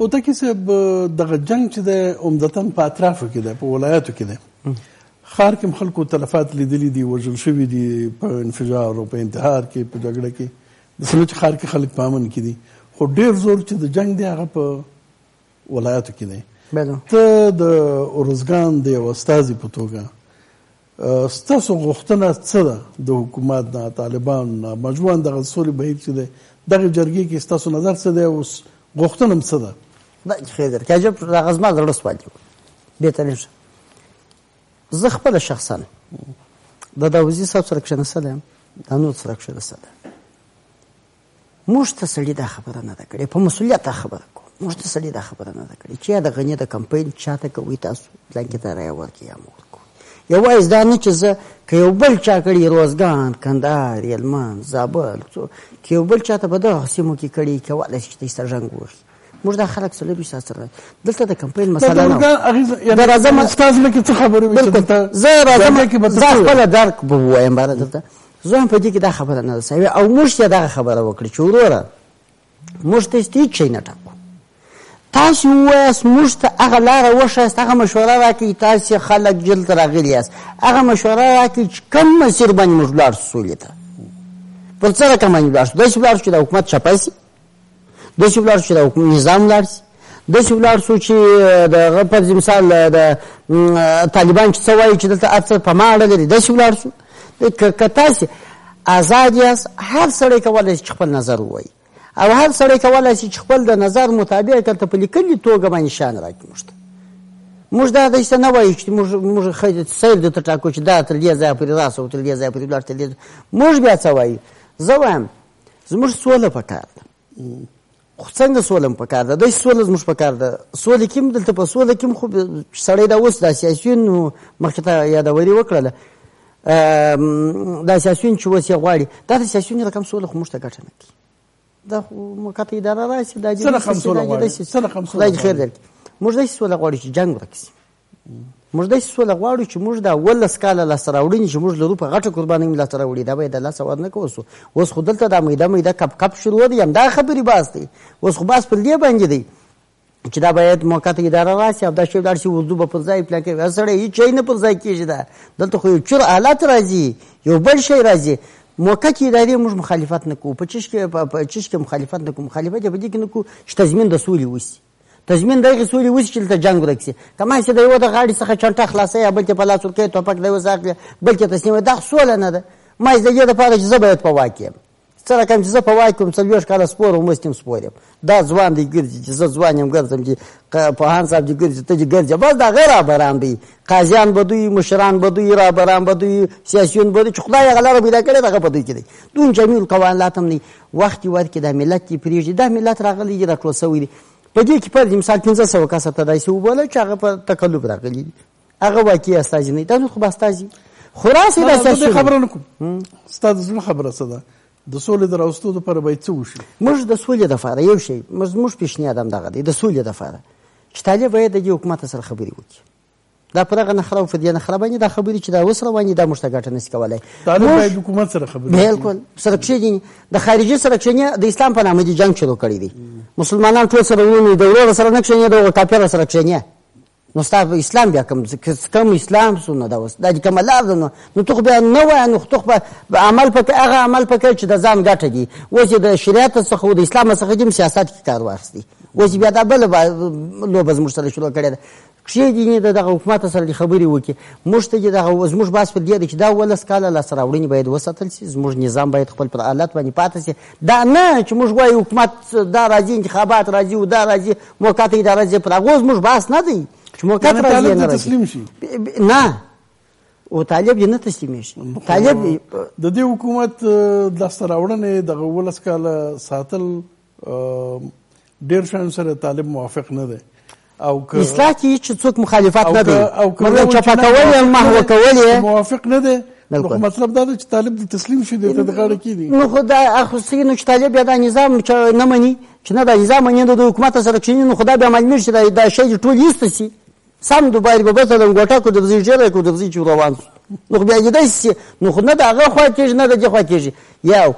هوتکی صاحب دغه جنگ چې دی عمدتاً په اطرافو کې دی، په ولایاتو کې دی. ښار کې هم خلکو تلفات لیدلي دي، وژل شوي دي په انفجار او په انتحار کې، په جګړه کې. داسې نه چې ښار کې خلک په امن کې دي، خو ډېر زور چې د جنگ دی هغه په ولایاتو کې دی. ته د ارزګان د یو استازي په توګه ستاسو غوښتنه څه ده د حکومت نه، طالبانو نه، مجموعاً دغه سولې بهیر چې دی دغه جرګې کې ستاسو نظر څه دی او غوښتنه م څه ده؟ خیر درکړي عجب هغه زما زړه سوال دی. بېرته نشه زه خپله شخصا د داوودزي صاحب سره کښېنستلی یم، د نور سره کښېنستلی یم. موږ ته سړي دا خبره نه ده کړې، په مسؤلیت دا خبره کوو. موږ ته سړي دا خبره نه ده کړې چې یا د غني د کمپین چاته کوئ تاسو پلانکې ته رایه ورکړئ یا مو ورکوو. یوازې دا نه چې زه که یو بل چا کړي روزګان، کندهار، هلمند، زابل، که یو بل چاته په دغه سیمو کې کړي کولی شي چې ته یې سره جنګ ووهي. موږ دا خلک څلوېښت ساعت سره دلته د کمپین مسله نه ده. راځم ستاسو نه کې څه خبرې وي چې دلته زه راځم زه خپله درک به ووایم باره دلته زه هم په دې کې دا خبره نه ده سوې او موږ ته دغه خبره وکړي چې وروره موږ ته هېڅ شی نه ټاکو. تاسو ووایاست موږ ته هغه لاره وښایاست، هغه مشوره راکړئ، تاسې خلک دلته راغلي یاست، هغه مشوره راکړئ چې کوم مسیر باندې موږ ولاړ شو سولې ته. پر څه رقم باندې ولاړ شو؟ داسې ولاړ شو چې د حکومت چپی شي، داسې ولاړ شو چې د نظام ولاړ شي، داسې ولاړ شو چې د هغه پر مثال د طالبان چې څه وایي چې دلته هر څه په ما اړه لري، داسې ولاړ شو. که تاسې آزاد یاست، هر سړی کولی شي چې خپل نظر ووایي او هر سړی کولی شي چې خپل د نظر مطابق دلته په لیکلي توګه باندې شیان راکړي. موږ ته موږ دا داسې نه وایو چې موږ سیر درته ټاکو چې دا تر دې ځایه پورې راسه او تر دې ځایه پورې ولاړ. موږ بیا څه وایو؟ زه وایم زموږ سوله پکار ده. خو څنګه سوله م پکار ده؟ داسې سوله زموږ پکار ده. سولې کې هم دلته په سوله کې هم خو سړی دا اوس دا سیاسیون مخکې ته یادوري وکړله، دا سیاسیون چې اوس یې غواړي دا د سیاسیون رقم سوله خو موږ ته ګټه نه کوي. دا خو موقته اداره راشي دا خدای دې خیر درکړي. موږ داسې سوله غواړو چې جنګ ورک شي. موږ داسې سوله غواړو چې موږ دا 18 کاله لاسته راوړنې چې موږ لرو په غټه قربانۍ مو لاسته راوړي دا باید د لاسه ورنکړو. اوس خو دلته دا میده کپ شروع دی، همدا خبرې بحث دی. اوس خو بحث پر دې باندې دی چې دا باید موقته اداره راشي او دا شی ولاړ شي، اردو به پر ځای پلان کوي. سړی هېڅ شی نه پر ځای کېږي. دا دلته خو یو چور آلات راځي، یو بل شی راځي. موقتې ادارې موږ مخالفت نه کوو، په چیش کې مخالفت نه کوو. مخالفت یې په دې کې نه کوو چې تضمین د سولې وشي، تضمین د هغې سولې وشي چې دلته جنګ ورک شي. که ماسې د یوه د غاړې څخه چنټه خلاصوي بل ته په لاس ورکوي، ټوپک د یوه څه اخلي بل ته تسلیموي، دا سوله نه ده. ماسې د دې دپاره چې زه باید په واک یم. څه رقم چې زه په واک یم 40 کاله سپور او مست یم سپور یم، دا ځوان دی ګرځي چې زه ځوان یم ګرځم، چې پوهان صاحب چې ګرځي ته چې ګرځي، بس دا غیر رهبران دی. قاضیان به دوی، مشران به دوی، رهبران به دوی، سیاسیون به دوی چې خدای هغه لاره پیدا کړې هغه په دوی کې دی. دوی جمیع القوانات هم نه وخت ورکړي دا ملت یې پرېږدي. دا ملت راغلی دی راټول شوی دی. په دې کې پر مثال 1500 کسه ته داسې وبوله چې هغه په تکلف راغلي دي، هغه واقعي استازي نه دي. دا نور خو به استازي خو راسې دا سیاسي خبره نه کوم. ستا د زړه خبره څه ده؟ د سولې د راوستو دپاره باید څه وشي؟ موږ د سولې دپاره یو شی موږ پیشنهاد هم دغه دی، د سولې دپاره چې طالب باید د دې حکومت سره خبرې وکړي. دا په دغه نخره او په دې نخره باندې دا خبرې چې دا اوس روانې دا موږ ته ګټه نشي کولی. طالب باید حکومت سره خبرې وکړي. بالکل سره کښېني. د خارجي سره کښېني د اسلام په نامه دې جنګ شروع کړی دی. مسلمانان ټول سره ونیو، د ورور سره نه کښېني، د کافر سره کښېني. نو ستا اسلام بیا کوم اسلام سو نه دا اوس دا کومه لار ده. نو ته خو بیا نه وایه، نو ته خو به عمل پکې هغه عمل پکې چې د ځان ګټه دي. اوس یې د شریعت څخه او د اسلام څخه دې سیاست کې کار واخیستی. اوس بیا دا بله لوبه زموږ سره شروع کړې ده. کښېني د دغه حکومت سره دې خبرې وکړي. موږ ته دغه زموږ بحث پر دې دی چې دا 18 کاله لاسته راوړنې باید وساتل شي. زموږ نظام باید خپل پر حالت باندې پاتې شي. دا نه چې موږ وایو حکومت دا راځي، انتخابات راځي او دا راځي، موقته اداره راځي. پر هغه زموږ بحث نه دی چې موقت راځي نه راځي. تسلیم شي نه او طالب یې نه تسلیمیږي. طالب د دې حکومت لاسته راوړنې دغه 18 کاله ساتل ډېر شیانو سره طالب موافق نه دی. او اصلاح کې چې څوک مخالفت نه دی، مګر چپه کول یا محو کول یې موافق نه دی. نو مطلب دا دی چې طالب د تسلیم شي د غاړه کې دی. نو خو دا اخوستي نو چې طالب یا دا نظام نه مني، چې نه دا نظام مني د حکومت سره کښېني، نو خدا بیا معلومېږي چې دا شی ټول ایسته شي. سم دوباره به مثلا ګوټه کو د وزیر جره کو د وزیر چې روان نو بیا دې نو خو نه دا هغه خوا کېږي نه د دې خوا کېږي. یو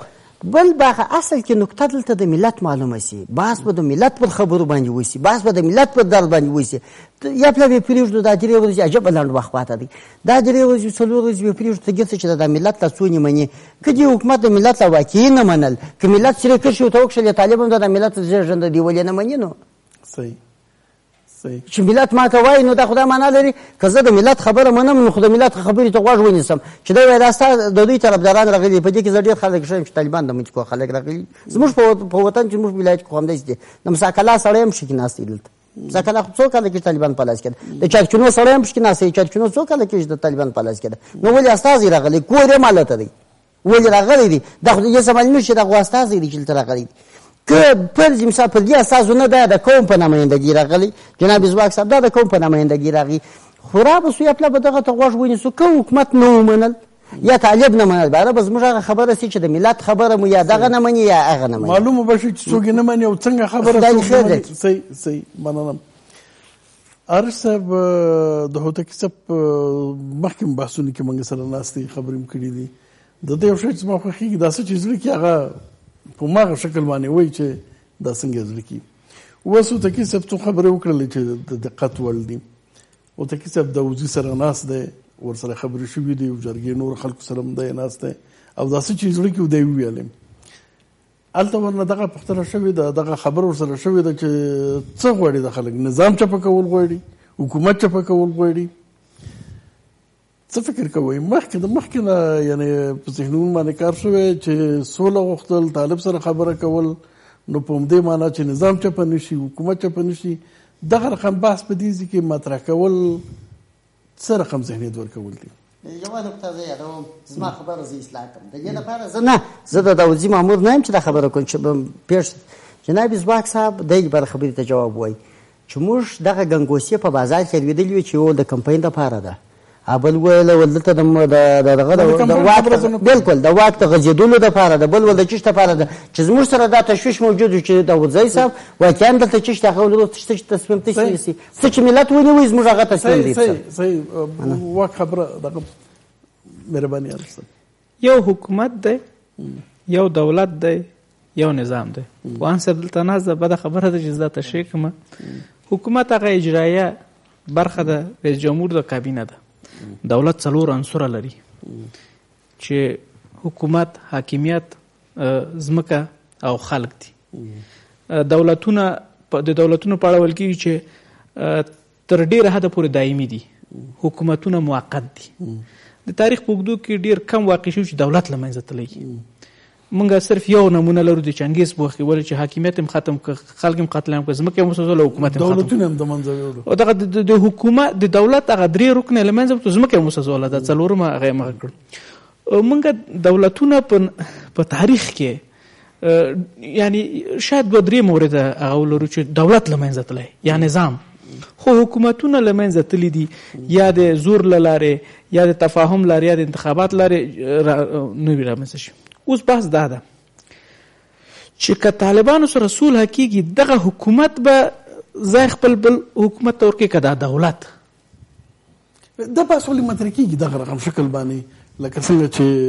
بل باغه اصل کې نکته دلته د ملت معلومه سي بحث به د ملت پر خبرو باندې وسی بحث به د ملت پر درد باندې وسی یا پلي پریږدو دا درې ورځې عجب لاند وخت پاته دي دا درې ورځې څلور ورځې به پریږدو ته ګرځي چې د ملت ته څونی مني کدي حکومت د ملت ته واقعي نه منل که ملت سره کښو ته وکړي طالبان د ملت ژوند دی ولې نه مني نو صحیح چې ملت ما ته وایي نو دا خدای معنا لري که زه د ملت خبره منم نو خو د ملت خبرې ته غوږ ونیسم چې دا وایي دا ستا د دوی طرفداران راغلي په دې کې زه ډېر خلک ښیم چې طالبان د منځ کو خلک راغلي زموږ په وطن چې زموږ ولایت کې خو همداسې دي د مساکلا سړی هم پکې ناست دی دلته مساکلا خو څو کاله کېږي طالبان په لاس کې ده د چارچونو سړی هم پکې ناست دی چارچونو څو کاله کېږي د طالبان په لاس کې ده نو ولې استازي راغلي کور یې مالته دی ولې راغلي دي دا خو یې سمال نه شي دغه استازي دي چې دلته راغلي که فرض مثال پر دې اساسونه د قوم په نمایندګي راغلي جناب ځواک صاحب دا د قوم په نمایندګي راغلي خو را به سو یا پله به دغه ته غوږ ونیسو که حکومت نه ومنل یا طالب نه منل باره به زموږ هغه خبره سي چې د ملت خبره مو یا دغه نه مني یا هغه نه مني معلومه به شي چې څوک نه مني او څنګه خبره خدای خیر درکړي صحیح مننه عارف صاحب د هوتکی صاحب مخکې بحثونه کې موږ سره ناستې خبرې هم کړي دي د دې یو شی چې ما خوښېږي داسې چې زړه کې هغه په ماغه شکل باندې وایي چې دا څنګه زړه کې اوس هوتکی صاحب څو خبرې وکړلې چې د دقت وړ دي هوتکی صاحب د وزیر سره ناست دی ورسره خبرې شوې دي او جرګې نور خلکو سره هم دی ناست دی او داسې چې زړه کې دی وویلې هلته ورنه دغه پوښتنه شوې ده دغه خبره ورسره شوې ده چې څه غواړي د خلک نظام چپه کول غواړي حکومت چپه کول غواړي څه فکر کوئ مخکې نه یعنې په ذهنونو باندې کار شوی چې سوله غوښتل طالب سره خبره کول نو په همدې معنا چې نظام چپه نشي حکومت چپه نشي دغه رقم بحث په دې ځای کې مطرح کول څه رقم ذهنیت ورکول دي یوه نقطه زه یادوم زما خبره زه اصلاح کړم د دې لپاره زه د داودزي مامور نه یم چې دا خبره کوم چې پیش جناب ځواک صاحب دی بر خبرې ته جواب وایي چې موږ دغه ګنګوسې په بازار کې لوېدلي وي چې یو د کمپاین دپاره ده بل ویل ولته د واک بالکل د واک د غځېدلو دپاره ده بل ول د چش دپاره ده چې زموږ سره دا تشویش موجود و چې داودزی صاحب واقعا دلته چش داخلو چې تصمیم تشي نشي څه چې ملت ونیوي زموږ هغه تصمیم دی صحیح واک خبره دغه مهرباني وکړئ یو حکومت دی یو دولت دی یو نظام دی وان صاحب دلته نازه بده خبره ده چې زه تشریح کوم حکومت هغه اجرایه برخه ده رئیس جمهور د کابینه ده دولت څلور عنصره لري چې حکومت حاکمیت ځمکه او خلق دي د دولتونو په اړه ویل کېږي چې تر ډېره حده پورې دایمي دي حکومتونه موقت دي د تاریخ په اوږدو کې ډېر کم واقع شوي چې دولت له منځه تللی موږ صرف یو نمونه لرو د چنګیز په وخت کې ولې چې حاکمیت هم ختم کړ خلک هم قتل هم کړ ځمکې هم وسوځول حکومت هم دولتونه هم د منځه یوړل او دغه د حکومت د دولت هغه درې رکنه له منځه وړو ځمکې هم وسوځول دا څلورمه هغه یې مخه کړ موږ دولتونه په تاریخ کې یعنی شاید دوه درې مورد هغه ولرو چې دولت له منځه تللی یا نظام خو حکومتونه له منځه تللي دي یا د زور له لارې یا د تفاهم لارې یا د انتخابات لارې نه وي رامنځته شي اوس بحث دا ده چې که طالبانو سره صلح کېږي دغه حکومت به ځای خپل بل حکومت ته ورکړي که دا دولت دا بحث ولې مطرح کېږي دغه رقم شکل باندې لکه څنګه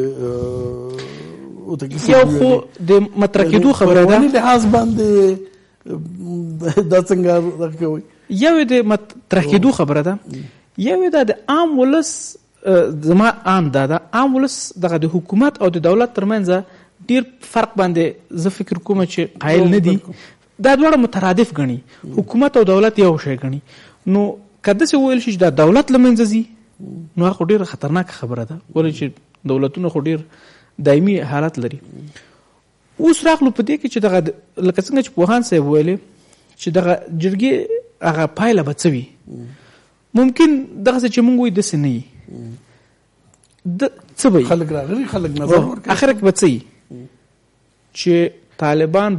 چې یو خو د مطرح کېدو خبره ده لحاظ باندې دا څنګه دغه کوي یو د مطرح کېدو خبره ده یو دا د عام ولس زما عام دا عام ولس دغه د حکومت او د دولت ترمنځ ډیر فرق باندې زه فکر کوم چې قایل نه دي دا دواړه مترادف ګڼي حکومت او دولت یو شی ګڼي نو که داسې وویل شي چې دا دولت له منځه ځي نو هغه ډیره خطرناکه خبره ده ولې چې دولتونه خو ډیر دایمي حالت لري اوس راغلو په دې کې چې دغه لکه څنګه چې پوهان صاحب ویلې چې دغه جرګې هغه پایله به څه وي ممکن دغسې چې موږ وایو داسې نه وي څه به خلک راغلي خلک نظر ورکوي اخر کې به څه وي چې طالبان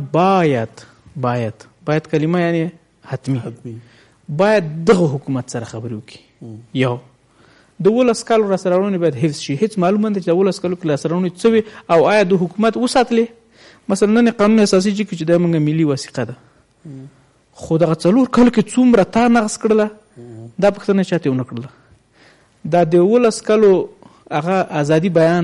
باید کلمه یعنی حتمی باید دغه حکومت سره خبرې وکړي یو د 12 کالو راسره باید حفظ شي هیڅ معلومه ده چې د 12 کالو کې راسره څه وي او آیا د حکومت وساتلې مثلا نن قانون اساسي چې د موږ ملي وثیقه ده خو دغه 4 کالو کې څومره تا نقص کړله دا پوښتنه چاته ونه کړله دا د 12 کالو هغه ازادي بیان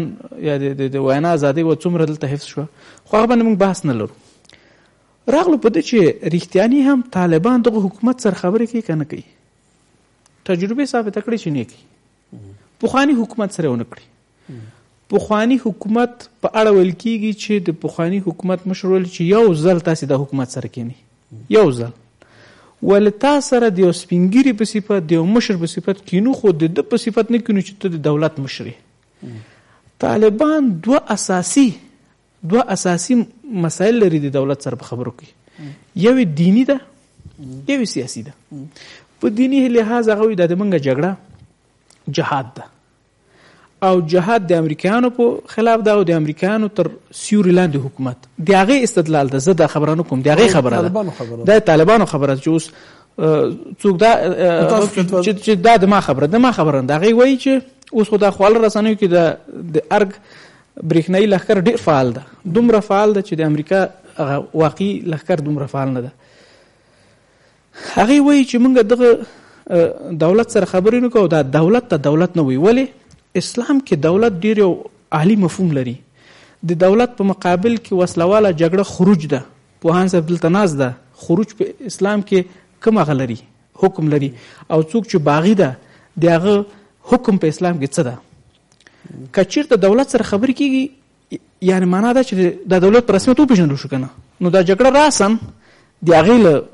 یا د وینا ازادي و څومره دلته حفظ شو، خو هغه باندې موږ بحث نه لرو. راغلو په دې چې رښتیاني هم طالبان دغه حکومت سره خبرې کوي که نه کوي. تجربه ثابته کړې چې نه کوي. پخواني حکومت سره ونه کړي. پخواني حکومت په اړه ویل کېږي چې د پخواني حکومت مشر ویل چې یو ځل تاسې د حکومت سره کېنئ، یو ځل ولې تا سره د یو سپینګیري په صفت د یو مشر په صفت کینو، خو د ده په صفت نه کینو چې ته د دولت مشر یې. طالبان دوه اساسي مسایل لري د دولت سره په خبرو کې، یو دینی ده یو سیاسي ده. په دینی لحاظ هغه وایي دا د موږ جګړه جهاد ده، او جهاد د امریکایانو په خلاف ده او د امریکایانو تر سیوري لاندې حکومت. د هغې استدلال ده، زه دا خبره نه کوم، د هغې خبره ده، دا د طالبانو خبره ده چې اوس څوک دا چې دا د ما خبره ده، ما خبره ده. هغې وایي چې اوس خو دا خواله رسنیو کې د ارګ برېښنایي لښکر ډېر فعال ده، دومره فعال ده چې د امریکا هغه واقعي لښکر دومره فعال نه ده. هغې وایي چې موږ دغه دولت سره خبرې نه کوو، دا دولت ته دولت نه وایي. ولې؟ اسلام کې دولت ډېر یو عالی مفهوم لري. د دولت په مقابل کې وسلواله جګړه خروج ده، پوهان صاحب دلته ناست ده. خروج په اسلام کې کوم هغه لري، حکم لري، او څوک چې باغی ده د هغه حکم په اسلام کې څه ده. که چېرته دولت سره خبرې کېږي، یعنې معنا ده چې دا دولت په رسمیت وپېژندل شو که نه، نو دا جګړه راسن د هغې له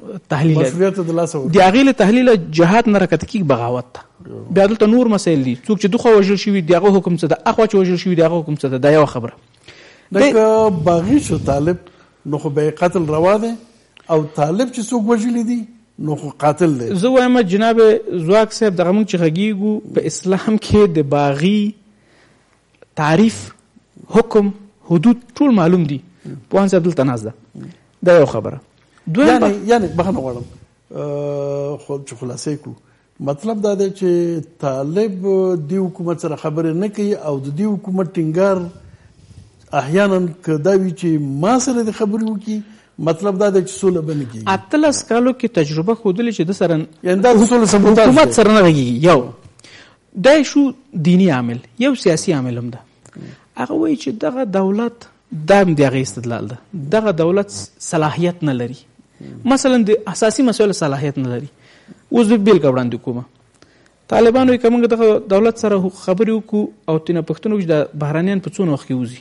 تحلیله جهاد نه راکته کېږي، بغاوت ده. بیا دلته نور مسایل دي، څوک چې دخوا وژل شوي د هغه حکم څه ده، اخوا چې وژل شوي د هغه حکم څه ده. دا یوه خبره. که باغي شو طالب نو خو به قتل روا دی، او طالب چې څوک وژلی دي نو خو قاتل دی. زه وایم جناب زواک صاحب دغه موږ چې غږیږو په اسلام کې د باغي تعریف، حکم، حدود ټول معلوم دي. پوهان صاحب دلته ناست ده. دا یو خبره. یعنی بخښنه غواړم خو چې خلاصې کړو، مطلب دا دی چې طالب د حکومت سره خبرې نه کوي، او د دې حکومت ټینګار احیانا که دا وي چې ما سره د خبرې وکړي، مطلب دا دی چې سوله به نه کېږي. 18 کالو کې تجربه ښودلې چې د سره یعنې دا د سوله سبوتاژ حکومت سره نه غږېږي. یو دا شو دیني عامل، یو سیاسي عامل هم ده. هغه وایي چې دغه دولت دا هم د هغې استدلال ده، دغه دولت صلاحیت نه لري، مثلا د اساسي مسایلو صلاحیت نه لري. اوس د بیلګه وړاندې کومه، طالبان وایي که موږ دغه دولت سره خبرې وکړو او ترېنه پوښتنه وکړو چې د بهرانیان په څونه وخت کې وځي،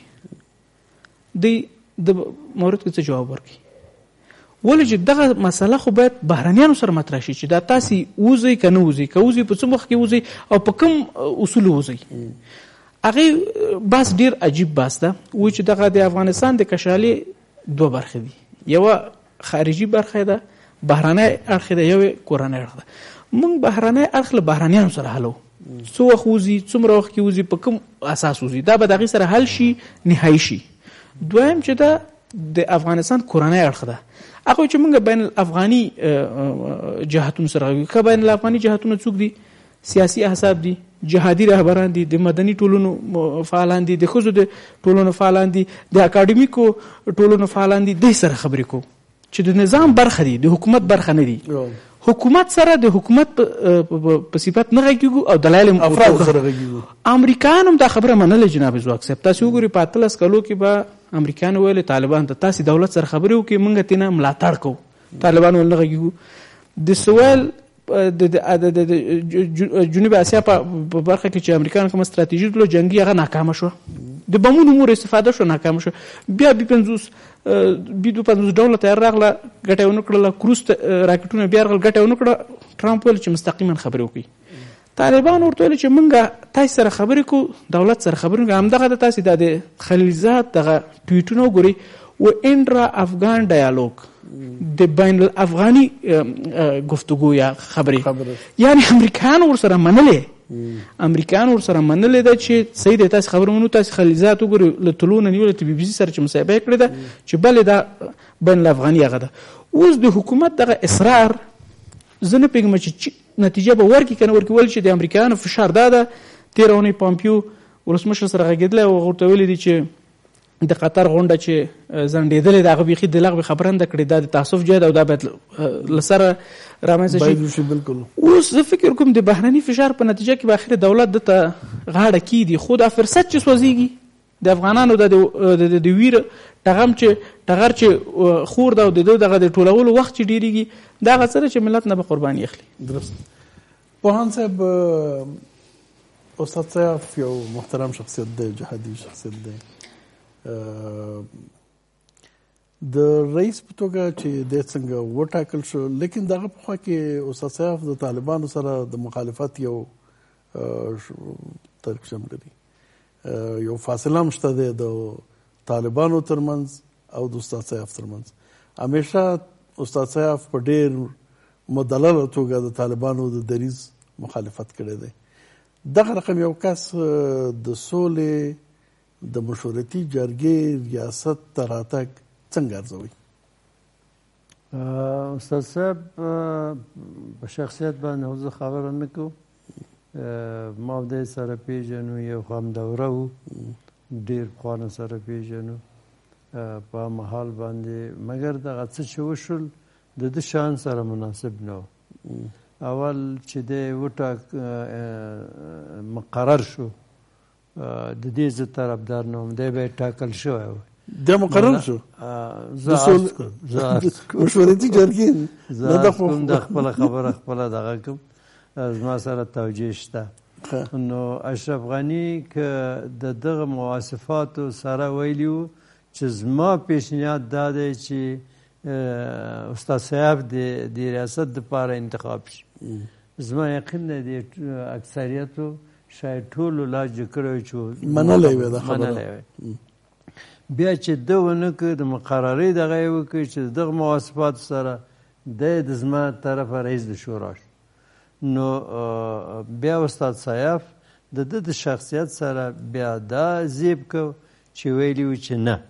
دوی د مورد کې څه جواب ورکوي؟ ولې چې دغه مسله خو باید بهرانیانو سره مطرح شي چې دا تاسې وځئ که نه وځئ، که وځئ په څه وخت کې وځئ او په کوم اصولو وځئ. هغې بحث ډېر عجیب بحث ده. وایي چې دغه د افغانستان د کشالې دوه برخې دي، یوه خارجي برخه ده، بهراني اړخ ده، یو کورنی اړخ ده. موږ بهراني اړخ له بهرانیانو سره حلو، څو وخت وځي، څومره وخت کې وځي، په کوم اساس وځي، دا به د هغې سره حل شي، نهایي شي. دویم چې ده د افغانستان کورنی اړخ ده. هغه چې موږ بین الافغاني جهتونو سره غږیږو. که بین الافغاني جهتونه څوک دي؟ سیاسي احزاب دي، جهادي رهبران دي، د مدني ټولنو فعالان دي، د ښځو د ټولنو فعالان دي، د اکاډمیکو ټولنو فعالان دي. دوی سره خبرې کوو چې د نظام برخه دي، د حکومت برخه نه دي. حکومت سره د حکومت په صفت نه غږیږو او دلایل هم افراد سره غږیږو. امریکایان هم دا خبره منله. جناب زواک صاحب تاسې وګورئ په 18 کالو کې به امریکایان ویل طالبان ته تاسې دولت سره خبرې وکړئ، موږ ترېنه ملاتړ کوو. طالبان ویل نه غږیږو. د سویل د جنوب اسیا په برخه کې چې امریکایان کومه ستراتیژي درلوده جنګي، هغه ناکامه شوه. د بمونو مور استفاده شو، ناکامه شو. بیا B-52 ډوله تیار راغله، ګټه یې ونه کړله. کروز راکټونه بیا راغله، ګټه یې ونه کړه. ټرمپ ویل چې مستقیما خبرې وکړي. طالبان ورته ویل چې موږ تاسې سره خبرې کوو، دولت سره خبرې کوو. همدغه د تاسې د خلیلزاد دغه ټویټونه وګورئ، و انټرا افغان ډایالوګ، د بین الافغاني گفتگو یا خبرې، یعنی امریکایان ورسره منلې، امریکایان ورسره منلې ده چې صحیح دی تاسې خبره منو. تاسې خلیلزاد وګورئ له طلوع نه نیولې BBC سره چې مصاحبه یې کړې ده چې بلې دا بین الافغاني هغه ده. اوس د حکومت دغه اصرار زه نه پوهېږم چې نتیجه به ورکړي که نه ورکړي. ولې چې د امریکایانو فشار دا ده، تېره اونۍ پامپیو ولسمشر سره غږېدلی او ورته ویلي دي چې د قطر غونډه چې ځنډېدلې ده هغه بیخي د لغوې خبره نه ده کړې، دا د تعصب جای ده او دا باید له سره رامنځته شي. اوس زه فکر کوم د بهرني فشار په نتیجه کې به اخر دولت دته غاړه کیږدي، خو دا فرصت چې سوځېږي د افغانانو د ویر ټغر چې خور ده او د دغه د ټولولو وخت چې ډېرېږي دا هغه څه ده چې ملت نه به قرباني اخلي. درست. پوهان صاحب، استاد سیاف یو محترم شخصیت دی، جهادي شخصیت دی. د رئیس په توګه چې دی څنګه وټاکل شو، لیکن دغه پخوا کې استاد سیاف د طالبانو سره د مخالفت یو ترکشم لري، یو فاصله هم شته دی د طالبانو ترمنځ او د استاد سیاف ترمنځ. همیشه استاد سیاف په ډېر مدلله توګه د طالبانو د دریځ مخالفت کړی دی. دغه رقم یو کس د سولې د مشورتي جرګې ریاست ته راتګ څنګه ارزوي؟ استاد صاحب په شخصیت باندې زه خبره نه کوم. ما او دی سره پیژنو، یو همدوره وو، ډېر پخوانه سره پیژنو په محال باندې، مګر دغه څه چې وشول د ده شان سره مناسب نه و. اول چې دی مقرر شو، د دې زه طرفدار نه وم، دی به یې ټاکل شوی و. دی مقرر شو؟ زه عرض کوم مشورتي جرګې زه عرض کوم د خپله خبره خپله دغه کوم، زما سره توجیه شته. نو اشرف غني که د دغه مواصفاتو سره ویلي وو چې زما پیشنهاد دا دی چې استاد صاحب د ریاست دپاره انتخاب شي، زما یقین دی اکثریتو شاید ټولو لاس جګ کړی چې منلی وی دا خبره. بیا چې ده ونه کړ د مقررۍ دغه یې وکړ چې د دغه مواصفاتو سره دی د زما طرفه رئیس د شورا شو. نو بیا استاد صاحب د ده د شخصیت سره بیا دا زیب کو چې ویلي و چې نه،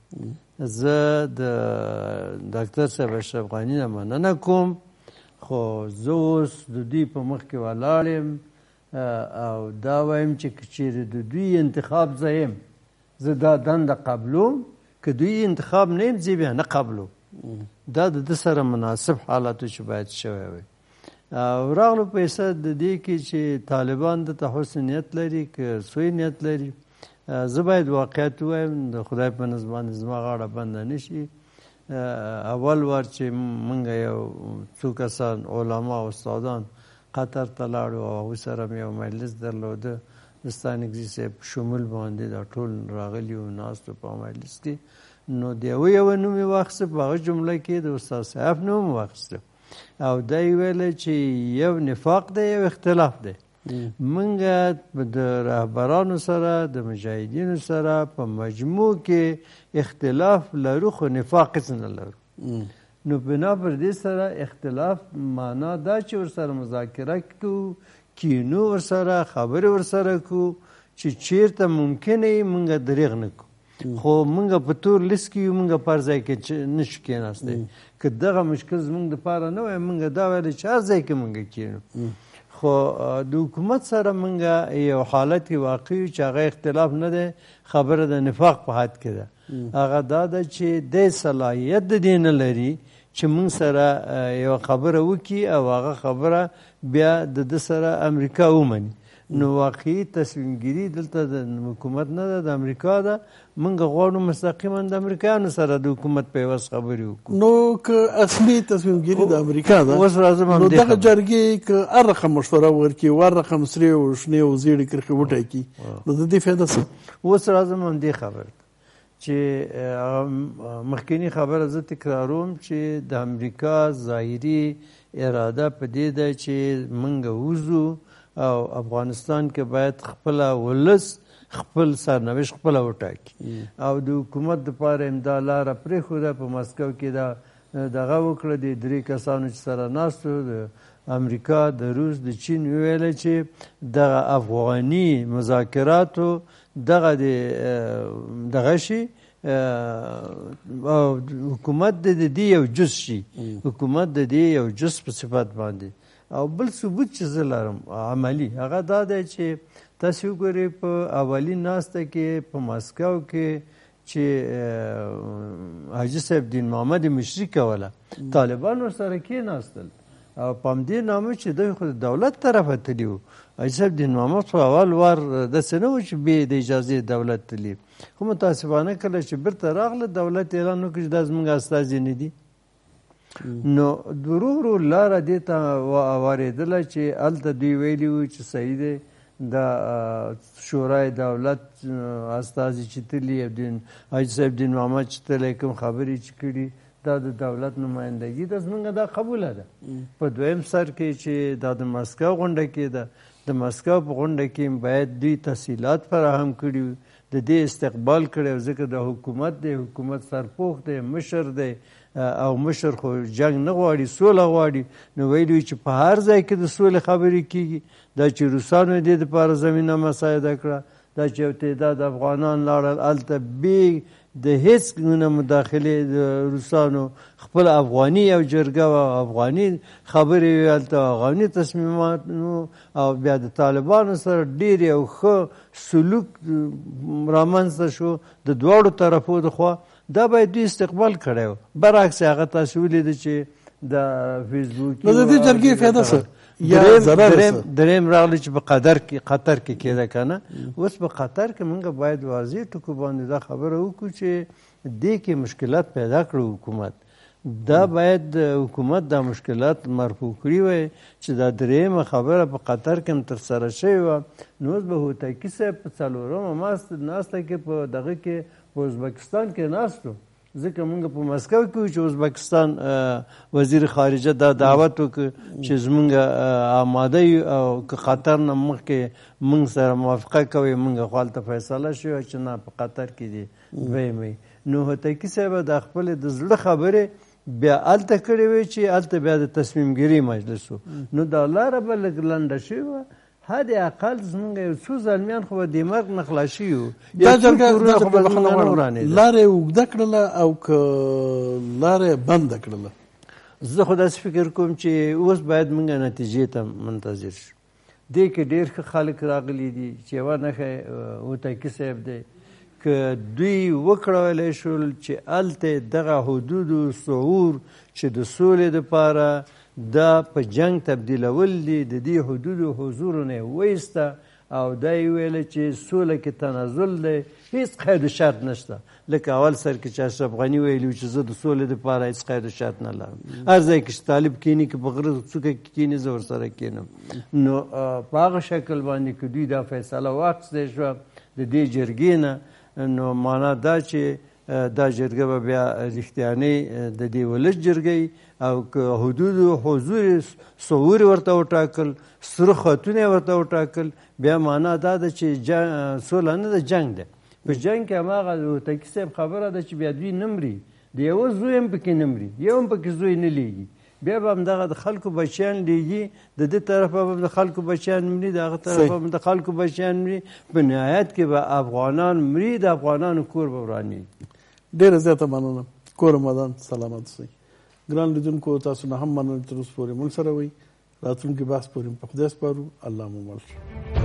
زه د ډاکټر صاحب اشرف غني نه مننه کوم، خو زه اوس د دوی په مخ کې ولاړ یم او دا وایم چې که چیرې د دوی انتخاب زه یم، زه دا دنده قبلوم، که دوی انتخاب نه یم زه بیا نه قبلوم. دا د ده سره مناسب حالاتو چې باید شوی وي. او راغلو په حساب د دې کې چې طالبان دته حسن نیت لري که سوی نیت لري، زه باید واقعیت ووایم، د خدای په نزد باندې زما غاړه بنده نه شي. اول وار چې موږ یو څو کسان علما او استادان قطر ته لاړو او هغوی سره مې یو مجلس درلوده، د ستانکزي صاحب شمول باندې دا ټول راغلي وو ناستو په مجلس کې. نو د یوه نوم یې واخیسته، په هغه جمله کې د استاد صاحب نوم واخیسته او دا یې ویله چې یو نفاق دی، یو اختلاف دی. موږ د رهبرانو سره د مجاهدینو سره په مجموع کې اختلاف لرو، خو نفاق هېڅ نه لرو. نو بنا پر دې سره اختلاف معنا دا چې ورسره مذاکره کوو، کینو ورسره، خبرې ورسره کوو چې چیرته ممکنه یې موږ دریغ نه کوو. خو موږ په تور لیست کې یو، موږ پر ځای کې نشو کېناستی. که دغه مشکل زموږ دپاره نه وای، موږ دا ویلی چې هر ځای کې موږ کېنو. خو د حکومت سره موږ یو حالت کې واقع یو چې هغه اختلاف نه دی، خبره د نفاق په حد کې ده. هغه دا ده چې دی صلاحیت د دې نه لري چې موږ سره یوه خبره وکړي او هغه خبره بیا د ده سره امریکا ومني. نو واقعي تصمیم ګیري دلته د حکومت نه ده، د امریکا ده. موږ غواړو مستقیما د امریکایانو سره د حکومت په عوض خبرې وکړو. نو که اصلي تصمیم ګیري د امریکا ده، اوس راځم نو دغه جرګې که هر رقم مشوره ورکړي، هر رقم سرې او شنې او زیړې کرښې وټاکي، نو د دې فایده څه؟ اوس راځم همدې خبرې چې مخکینی خبره زه تکراروم چې د امریکا ظاهري اراده په دې ده چې موږ وځو او افغانستان کې باید خپل ولس خپل سرنوشت خپل وټاکي او د حکومت دپاره امدا لاره پرېښوده. په مسکو کې دا دغه وکړه، د 3 کسانو چې سره ناستو، د امریکا، د روس، د چین، ویله چې دغه افغاني مذاکراتو دغه شي حکومت د دې یو جز شي، حکومت د دې یو جز په صفت باندې. او بل ثبوت چې زه لرم عملي، هغه دا دی چې تاسو وګورئ په اولین ناسته کې په مسکو کې چې حاجي صاحب دین محمد مشري کوله، طالبان ورسره کېناستل او په همدې نامه چې دوی خو د دولت طرفه تلي وو. حاجي صاحب دین محمد خو اول وار داسې نه و چې بې د اجازې دولت تلي، خو متاسفانه کله چې بیرته راغله دولت اعلان وکړ چې دا زموږ استازي نه دي. نو ورو ورو لاره دې ته واردله چې هلته دوی ویلي وو چې صحیح دی د شورای دولت استازي چې تلي حاجي صاحب دین محمد چې تللی کوم خبرې چې کړي دا د دولت نمایندګي ده زموږ دا قبوله ده. په دویم سر کې چې دا د مسکو غونډه کې ده، د مسکو په غونډه کې باید دوی تحصیلات فراهم کړي وي، د دې استقبال کړی و ځکه د حکومت دی، حکومت سرپوښ دی، مشر دی او مشر خو جنگ نه غواړي، سوله غواړي. نو ویلي چې په هر ځای کې د سولې خبرې کېږي. دا چې روسانو دې دپاره زمینه مساعده کړه، دا چې یو تعداد افغانان لاړل هلته بې د هیڅ نه مداخلې د روسانو خپل افغاني یو جرګه وه، افغاني خبرې وې هلته، افغاني تصمیمات او بیا د طالبانو سره ډېر یو ښه سلوک رامنځته شو د دواړو طرفو د خوا. دا باید دوی استقبال کړی و. برعکس هغه تاسې ولیده چې د فیسبوک نو د دې جرګې فایده څه دریم راغلی چې په قطر کې کېده که نه. اوس په قطر کې موږ باید واضح ټکو باندې دا خبره وکړو چې دې کې مشکلات پیدا کړو حکومت. دا باید حکومت دا مشکلات مرفوع کړي وای چې دا دریمه خبره په قطر کې هم ترسره شوې وه. نو اوس به هوتکي صاحب په څلورمه ناسته کې په دغه کې په ازبکستان کې ناست و، ځکه موږ په مسکو کې وو چې ازبکستان وزیر خارجه دا دعوت وکړ چې زموږ آماده یو او که قطر نه مخکې موږ سره موافقه کوي موږ خو هلته فیصله شوې چې نه په قطر کې دي دویمه. نو هوتکي صاحب د خپلې د زړه خبرې بیا هلته کړې وې چې هلته بیا د تصمیم ګیري مجلس و. نو دا لاره به لږ لنډه شوې وه. حد اقل زمونږ یو څو زلمیان خو به د مرګ نه خلاصي یو. دا جرګه لارې اوږده کړله او که لارې بنده کړله؟ زه خو داسې فکر کوم چې اوس باید موږ نتیجې ته منتظر شو. دې کې ډېر ښه خلک راغلي دي چې یوه نښه هوتکي صاحب دی. که دوی وکړولی شول چې هلته دغه حدودو شعور چې د سولې دپاره دا په جنگ تبدیلول دي، د دې حدودو حضور نه وایسته او دا یې ویله چې سوله کې تنزل دی، هېڅ قید و شرط نشته. لکه اول سر کې چې اشرف غني ویلي چې زه د سولې دپاره هېڅ قید و شرط نه لرم، هر ځای کې چې طالب کښېني که په غره څوکه کې کښېني زه ورسره کښېنم. نو په هغه شکل باندې که دوی دا فیصله واخیستی شوه د دې جرګې نه، نو معنا دا چې دا جرګه به بیا رښتیانۍ د دې ولس جرګه او که حدود حضور صور ورته وټاکل، سره خطونه ورته وټاکل، بیا معنا دا ده چې سوله نه ده، جنگ ده. په جنگ کې هماغه هوتکي صاحب خبره ده چې بیا دوی نه مري، د یوه زوی هم پکې نه مري، یو هم پکې زوی نه لیږي، بیا به همدغه د خلکو بچیان لیږي، د دې طرفه به د خلکو بچیان مري، د هغه طرفه به د خلکو بچیان مري، په نهایت کې به افغانان مري، د افغانانو کور به ورانېږي. ډېره زیاته مننه. کور مدان سلامت اوسئ. ګران لیدونکو تاسو نه هم مننه تر اوسه پورې موږ سره وئ. راتلونکي بحث پورې په خدای سپارو. الله مو مل.